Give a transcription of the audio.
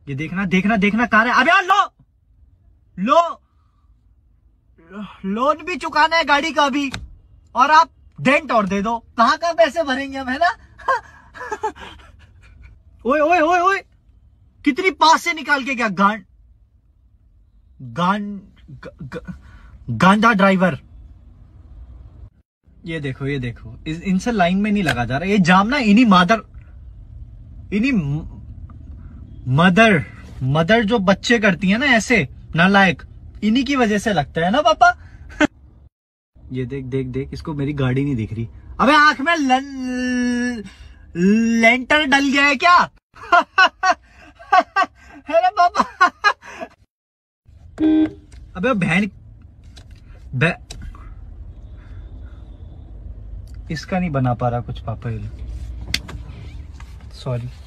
ये देखना देखना देखना कार है। अबे यार लो लोन भी चुकाना है गाड़ी का भी, और आप डेंट और दे दो। कहाँ का पैसे भरेंगे हम, है ना? ओए ओए ओए ओए, कितनी पास से निकाल के क्या गांजा ड्राइवर। ये देखो इनसे लाइन में नहीं लगा जा रहा। ये जाम ना इन्हीं मदर जो बच्चे करती है ना ऐसे नालायक, इन्हीं की वजह से लगता है ना पापा। ये देख इसको मेरी गाड़ी नहीं दिख रही। अबे आंख में लेंटर डल गया है क्या? है ना पापा? अबे इसका नहीं बना पा रहा कुछ पापा, सॉरी।